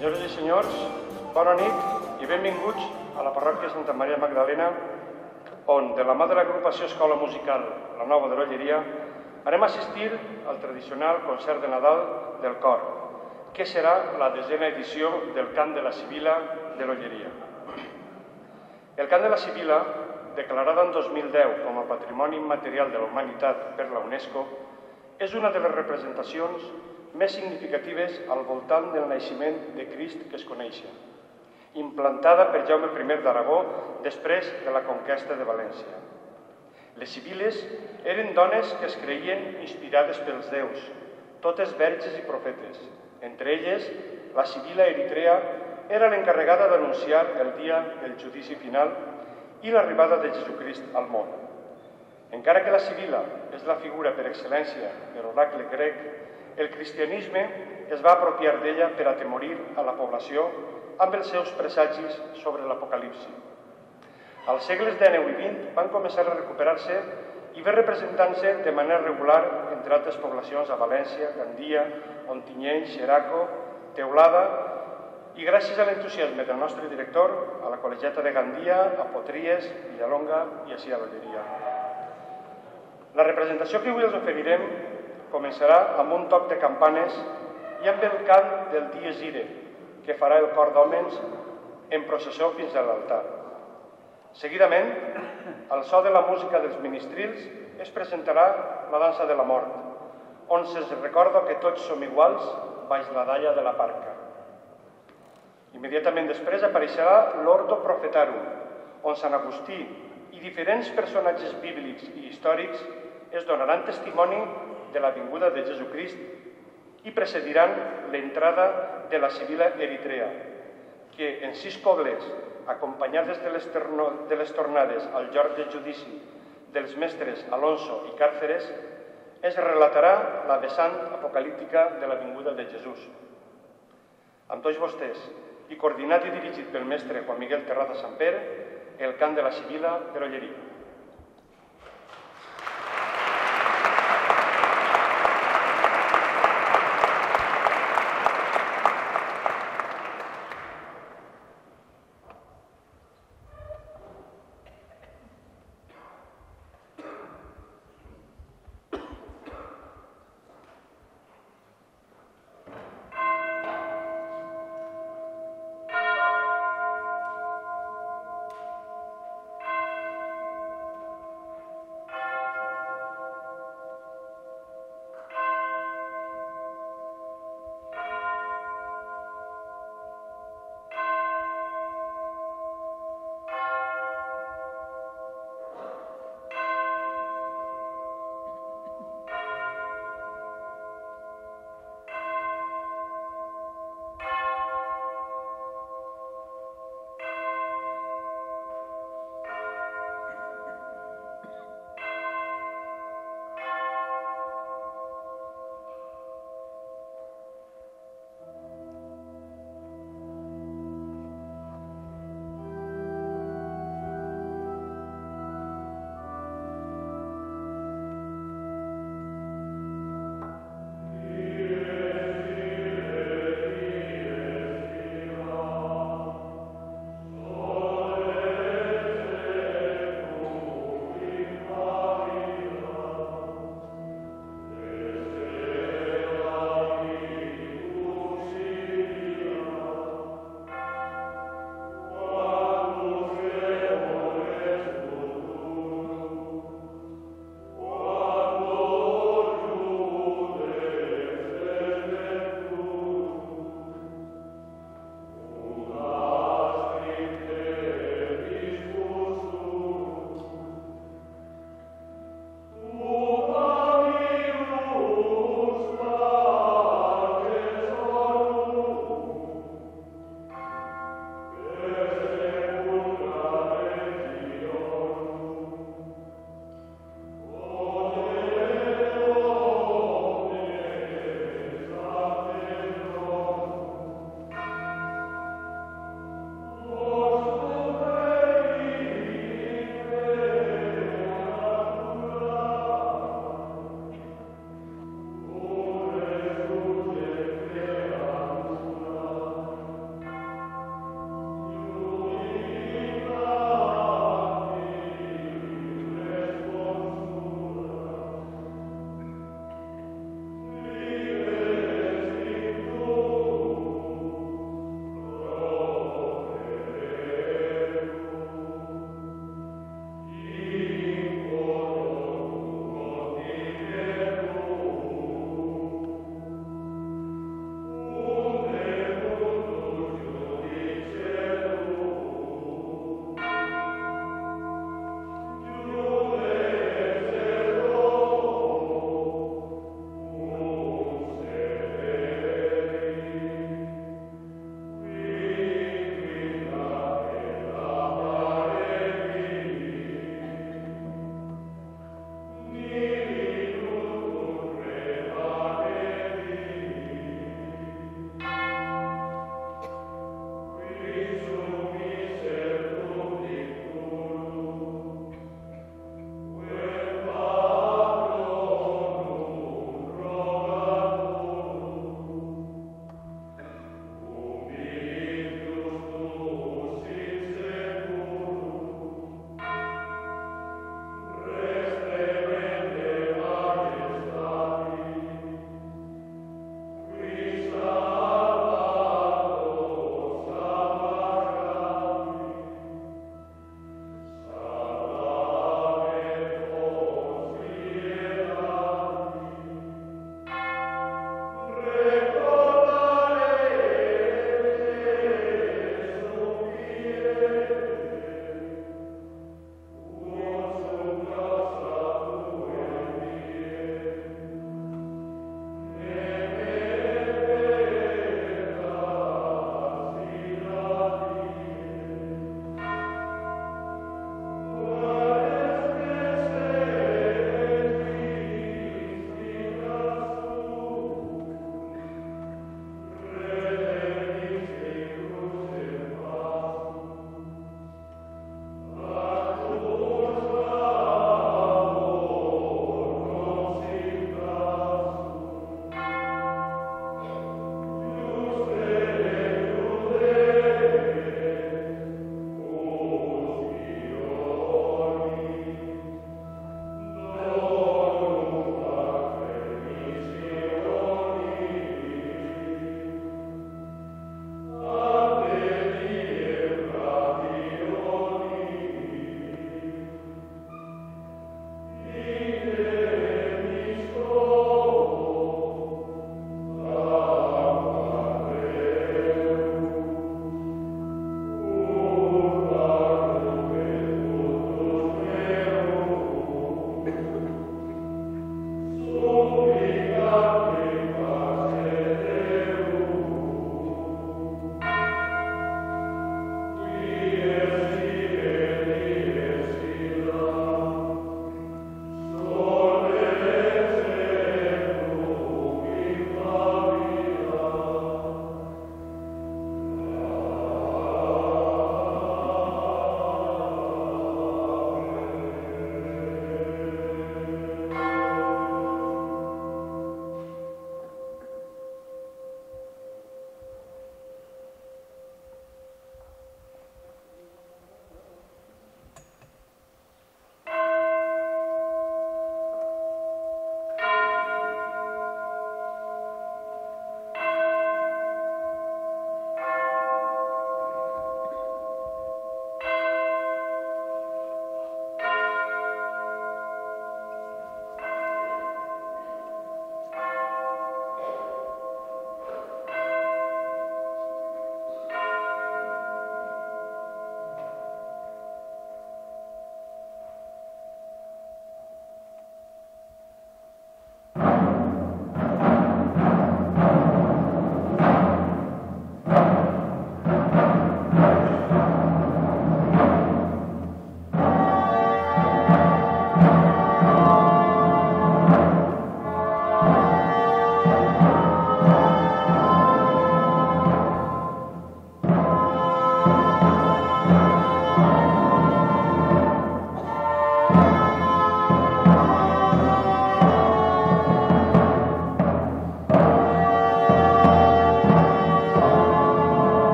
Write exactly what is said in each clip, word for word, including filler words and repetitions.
Senyores i senyors, bona nit i benvinguts a la parròquia Santa Maria Magdalena, on, de la mà de l'agrupació Escola Musical La Nova de l'Olleria, anem a assistir al tradicional concert de Nadal del cor, que serà la desena edició del Cant de la Sibila de l'Olleria. El Cant de la Sibila, declarada en dos mil deu com a Patrimoni Immaterial de la Humanitat per la UNESCO, és una de les representacions més significatives al voltant del naixement de Crist que es coneixen, implantada per Jaume primer d'Aragó després de la conquesta de València. Les sibiles eren dones que es creien inspirades pels déus, totes verges i profetes. Entre elles, la sibila eritrea era l'encarregada d'anunciar el dia del judici final i l'arribada de Jesucrist al món. Encara que la sibila és la figura per excel·lència de l'oracle grec, el cristianisme es va apropiar d'ella per atemorir a la població amb els seus presagis sobre l'Apocalipsi. Als segles dèneu i vint van començar a recuperar-se i ve representant-se de manera regular entre altres poblacions a València, Gandia, Ontinyent, Xeraco, Teulada, i gràcies a l'entusiasme del nostre director, a la Col·legiata de Gandia, a Potries, Villalonga i així a l'Olleria. La representació que avui els oferirem començarà amb un toc de campanes i amb el cant del Dies Irae, que farà el cor d'hòmens en processó fins a l'altar. Seguidament, al so de la música dels ministrils, es presentarà la dansa de la mort, on se'ns recorda que tots som iguals baix la dalla de la parca. Immediatament després apareixerà l'Ordo Profetarum, on Sant Agustí i diferents personatges bíblics i històrics es donaran testimoni de la vinguda de Jesucrist i precediran l'entrada de la sibila eritrea, que en sis cobles, acompanyades de les, de les tornades al lloc de judici dels mestres Alonso i Càrceres, es relatarà la vessant apocalíptica de la vinguda de Jesús. Amb tots vostès, i coordinat i dirigit pel mestre Juan Miguel Terraza Samper, el cant de la sibila de l'Olleria.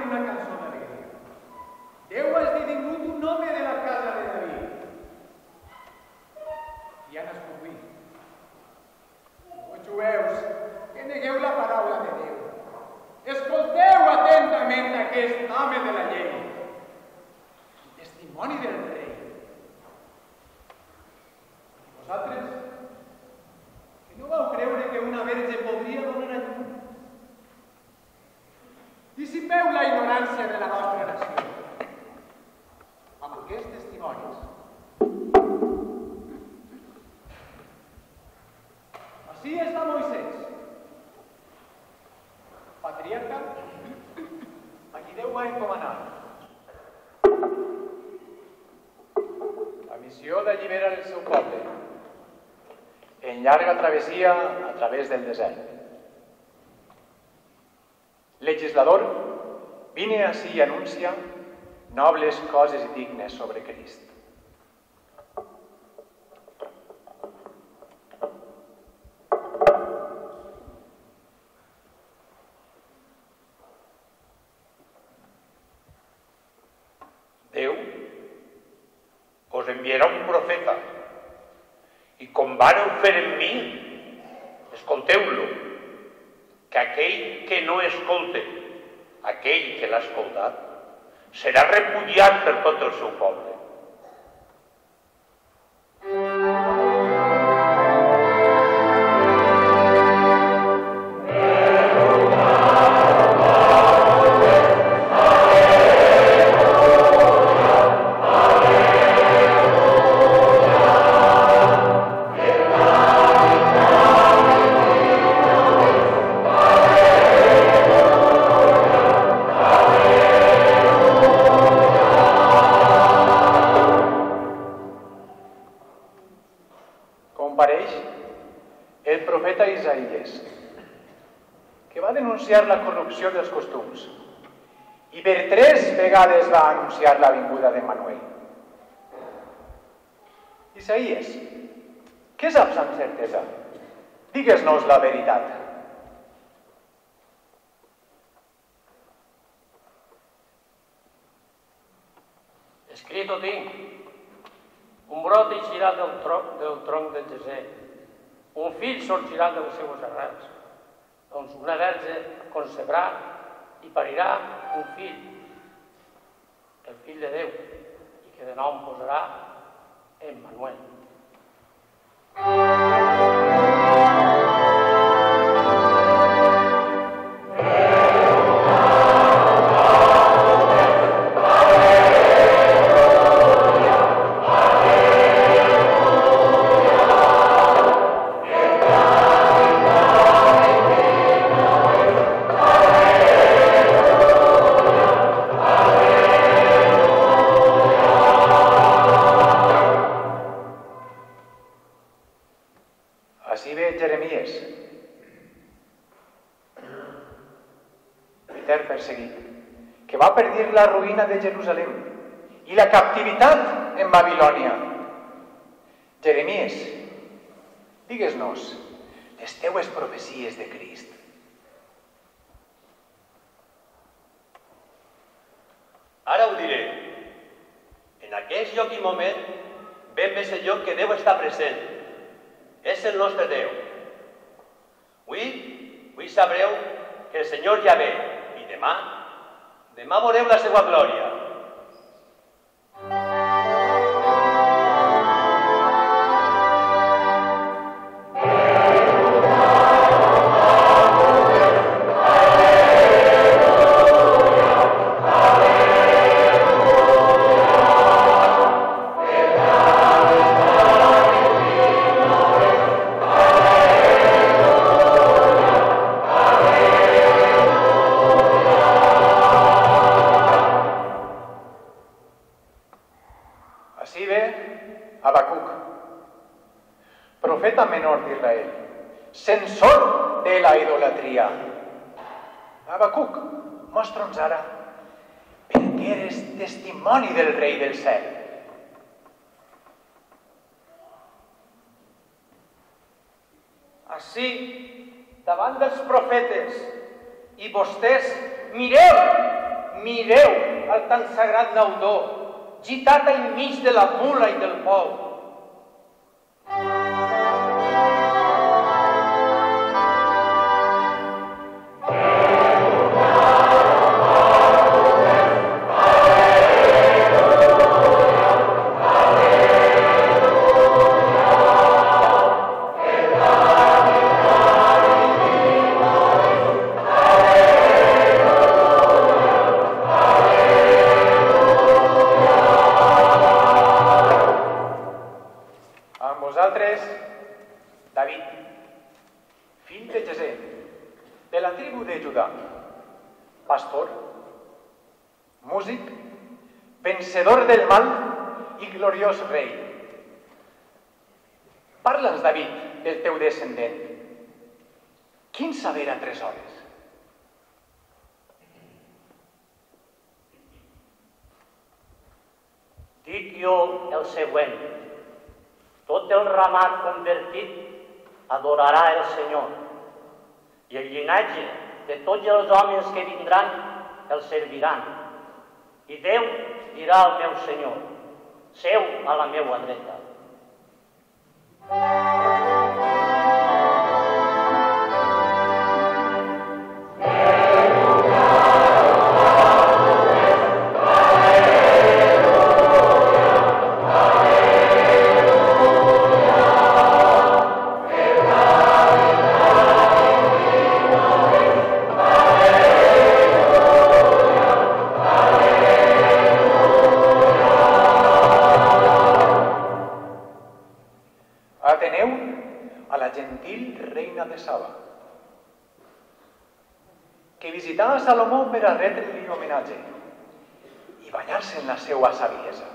una cançó d'alegria. Déu ha esdevingut un home de la casa de David. I ha nascut avui. Vos jueus, que negueu la paraula de Déu. Escolteu atentament aquest home de la llei. El testimoni del rei. I vosaltres, que no vau creure que una verge podria donar a llum. Dissipeu la ignorància de la vostra nació amb aquests testimonis. Així està Moisès, patriarca, a qui Déu va encomanar la missió d'alliberar el seu poble en llarga travessia a través del desert. Legislador, vine ací i anuncia nobles coses i dignes sobre Crist. Déu us enviarà un profeta i com vareu fer en mi, escolteu-lo, que aquell que no escolte, aquell que l'ha escoltat, serà repudiat per tot el seu poble. La corrupció dels costums i per tres vegades va anunciar la vinguda d'Emmanuel. Isaías, què saps amb certesa? Digues-nos la veritat. Escrito tinc, un brot eixirà del tronc del tronc del Jesè, un fill sorgirà de les seues arrels. Doncs una verge concebrà i parirà un fill, el fill de Déu, i que de nom posarà Emmanuel. La ruïna de Jerusalem i la captivitat en Babilònia. Jeremies, digues-nos les teues profecies de Crist. Ara ho diré. En aquest lloc i moment ben més el lloc que Déu està present. És el nostre Déu. Avui, avui sabreu que el Senyor ja ve i demà Demà veureu la seva glòria. Censor de la idolatria. Habacuc, mostra'ns ara per què eres testimoni del rei del cel. Ací, davant dels profetes, i vostès, mireu, mireu el tan sagrat naudó, gitat al mig de la mula i del pou. David, fill de Jesé, de la tribu de Judà, pastor, músic, vencedor del mal i gloriós rei. Parla'ns, David, del teu descendent. Quin saber atresores? Dic jo el següent. Tot el ramat convertit adorarà el Senyor, i el llinatge de tots els homes que vindran el serviran. I Déu dirà al meu Senyor: seu a la meua dreta. que visità a Salomó per a retre-li homenatge i banyar-se en la seua saviesa.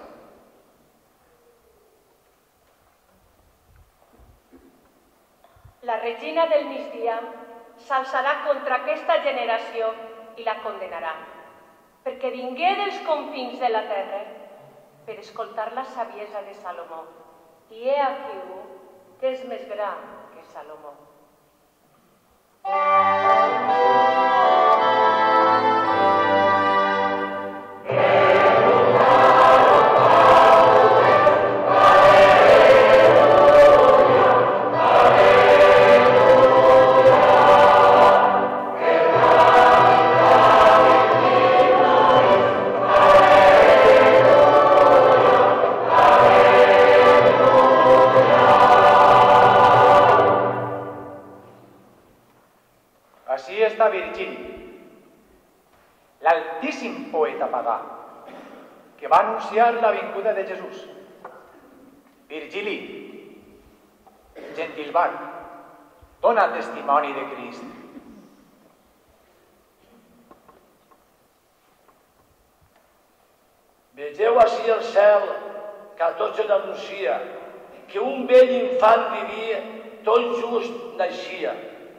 La regina del migdia s'alçarà contra aquesta generació i la condenarà, perquè vingué dels confins de la terra per escoltar la saviesa de Salomó. I he aquí un que és més gran que Salomó. Així està Virgili, l'altíssim poeta pagà, que va anunciar la vinguda de Jesús. Virgili, gentilbar, dona testimoni de Crist. Vegeu ací el cel, que a tots se n'anuncia, que un vell infant vivia, tot just naixia.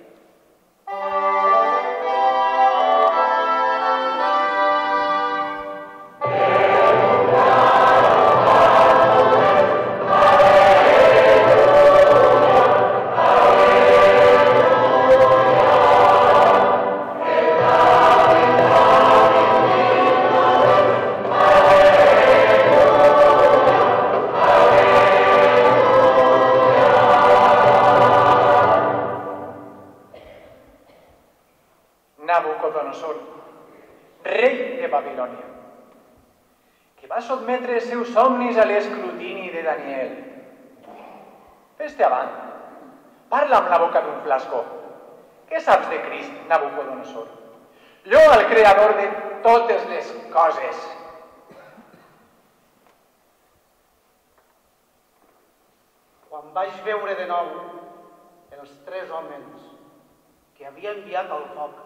Nabucodonosor, rei de Babilònia, que va sotmetre els seus somnis a l'escrutini de Daniel. Fes-te avant, parla amb la boca d'un flascó. Què saps de Crist, Nabucodonosor? Jo, el creador de totes les coses. Quan vaig veure de nou els tres homes que havia enviat al foc,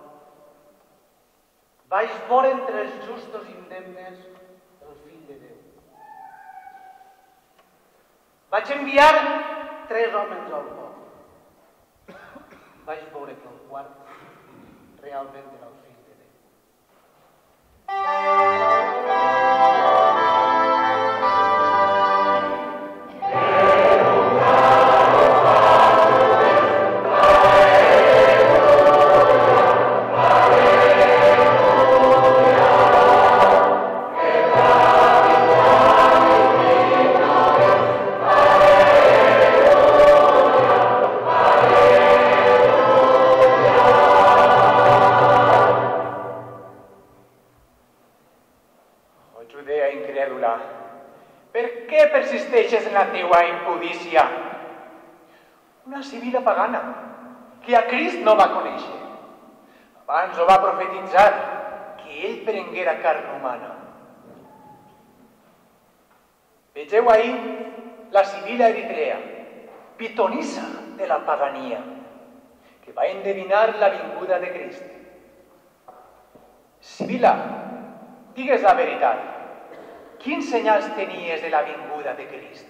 vaig veure entre els justos indemnes el fill de Déu. Vaig enviar tres homes al foc. Vaig veure que el quart realment era el fill de Déu. Oh en la teua impudícia. Una sibila pagana, que a Crist no va conèixer. Abans ho va profetitzar, que ell prenguera carn humana. Vegeu ahí la sibila eritrea, pitonissa de la pagania, que va endevinar la vinguda de Crist. Sibila, digues la veritat. Quins senyals tenies de la vinguda de Crist?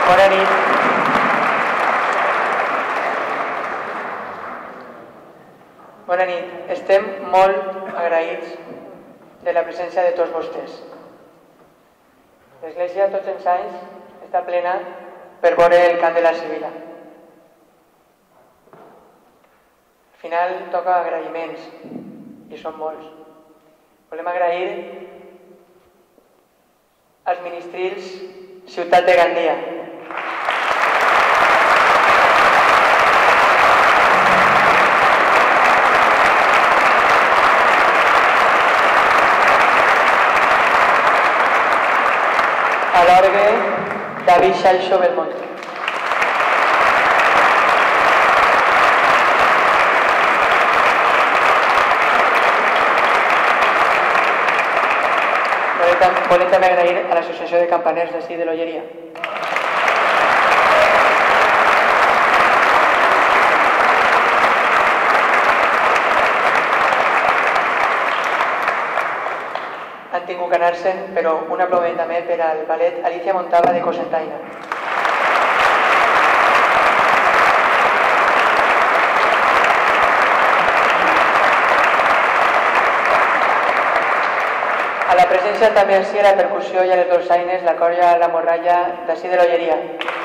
Bona nit. Bona nit. Estem molt agraïts de la presència de tots vostès. L'església tots els anys està plena per veure el cant de la Sibila. Al final toca agraïments, i són molts. Volem agrair als ministrils Ciutat de Gandia. A l'orgue, David Xaixo Belmonte. Volem també agrair a l'Associació de Campaners d'ací de l'Olleria. Han tingut que anar-se'n, però un aplaudiment també per al ballet Alicia Montava de Cosentaina. A la presència també així a la percussió i a les dolçaines la colla La Morralla d'ací de l'Olleria.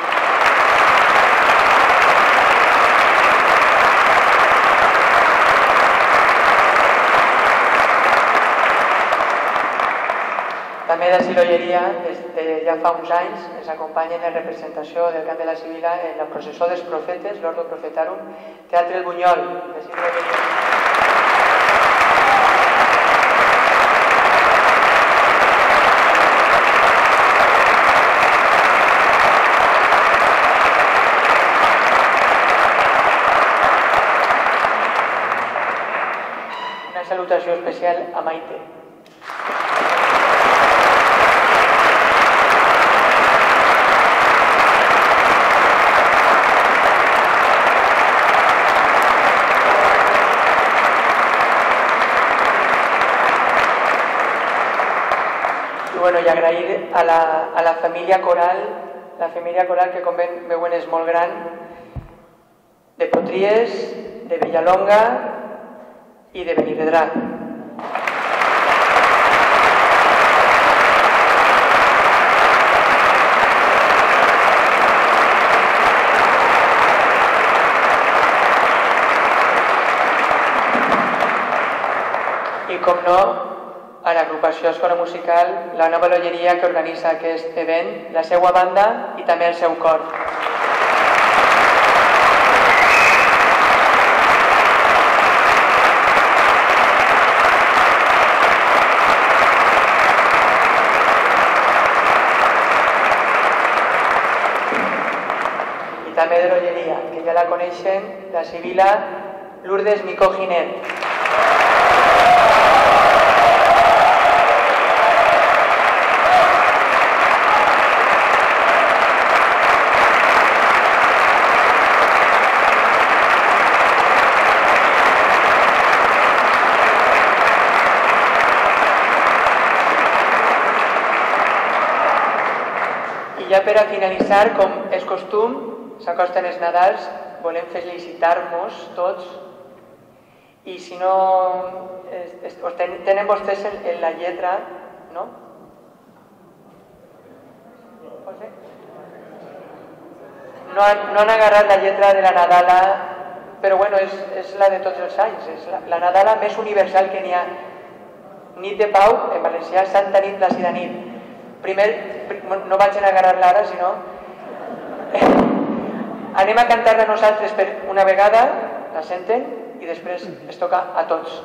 També d'ací l'Olleria, des de ja fa uns anys, ens acompanyen en representació del cant de la Sibila en la processó dels profetes, l'Ordo Profetarum, Teatre El Bunyol, d'ací de l'Olleria. Salutació especial a Maite. I bueno, i agrair a la, a la família coral, la família coral que com veuen és molt gran, de Potries, de Villalonga i de Benirredrà. I com no, a l'agrupació Escola Musical La Nova L'Olleria, que organitza aquest event, la seva banda i també el seu cor. També de l'Olleria, que ja la coneixen, la Sibila Lourdes Micó Ginet. I ja per a finalitzar, com és costum, s'acosten els Nadals, volem felicitar-nos tots i si no es, es, tenen vostès en, en la lletra, no? No han, no han agarrat la lletra de la Nadala, però bueno, és, és la de tots els anys, és la, la Nadala més universal que n'hi ha. Nit de Pau, en valencià, Santa Nit, Plàcida Nit. Primer, no vaig a agarrar-la ara, sinó... Anem a cantar-la nosaltres per una vegada, la senten, i després es toca a tots.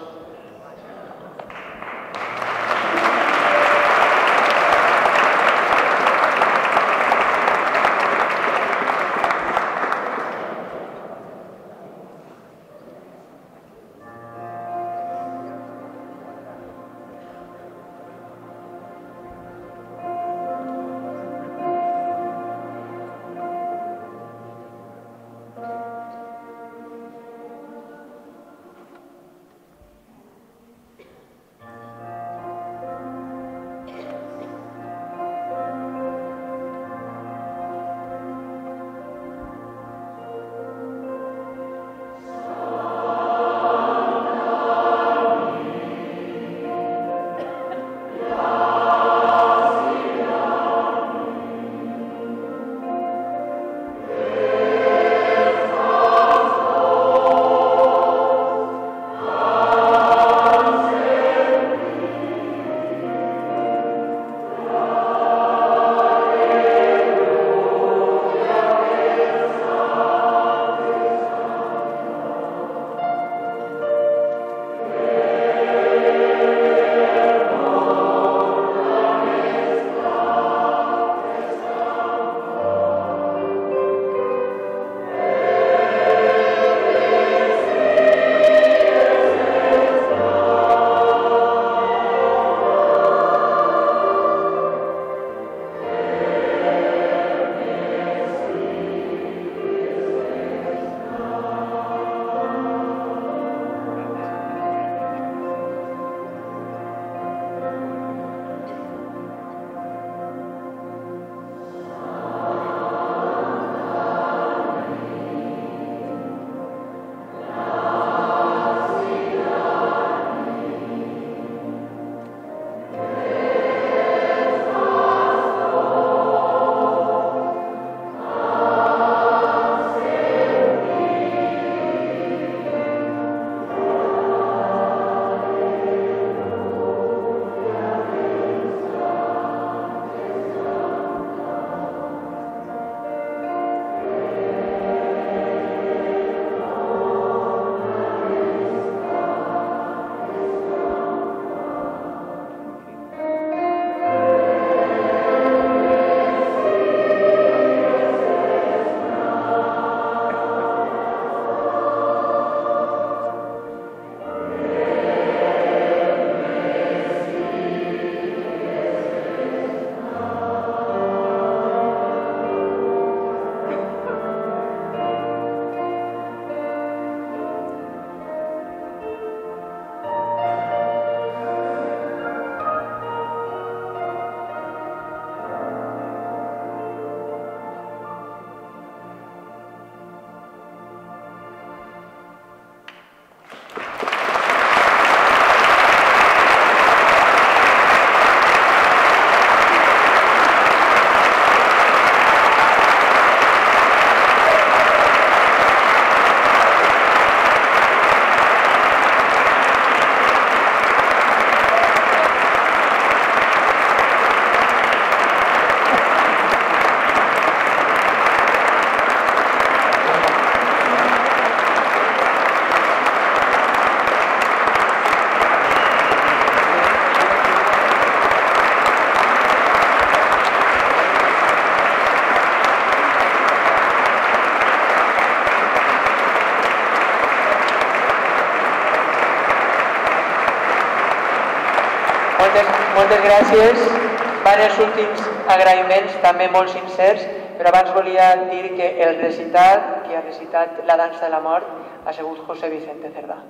Moltes gràcies. Van els últims agraïments, també molt sincers, però abans volia dir que el recitat, que ha recitat la dansa de la mort, ha sigut José Vicente Cerdà.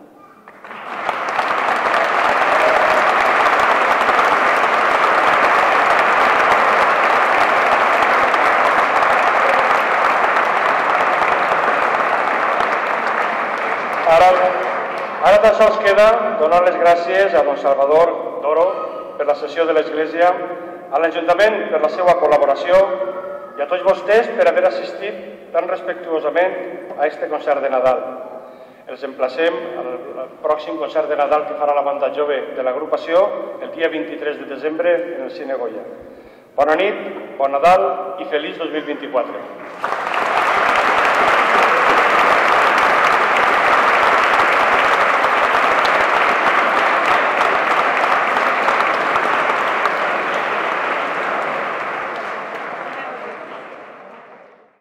Ara, ara tan sols queda donar les gràcies a don Salvador Doro per la sessió de l'Església, a l'Ajuntament per la seva col·laboració i a tots vostès per haver assistit tan respectuosament a este concert de Nadal. Els emplacem al pròxim concert de Nadal que farà la banda jove de l'agrupació el dia vint-i-tres de desembre en el Cine Goya. Bona nit, bon Nadal i feliç dos mil vint-i-quatre.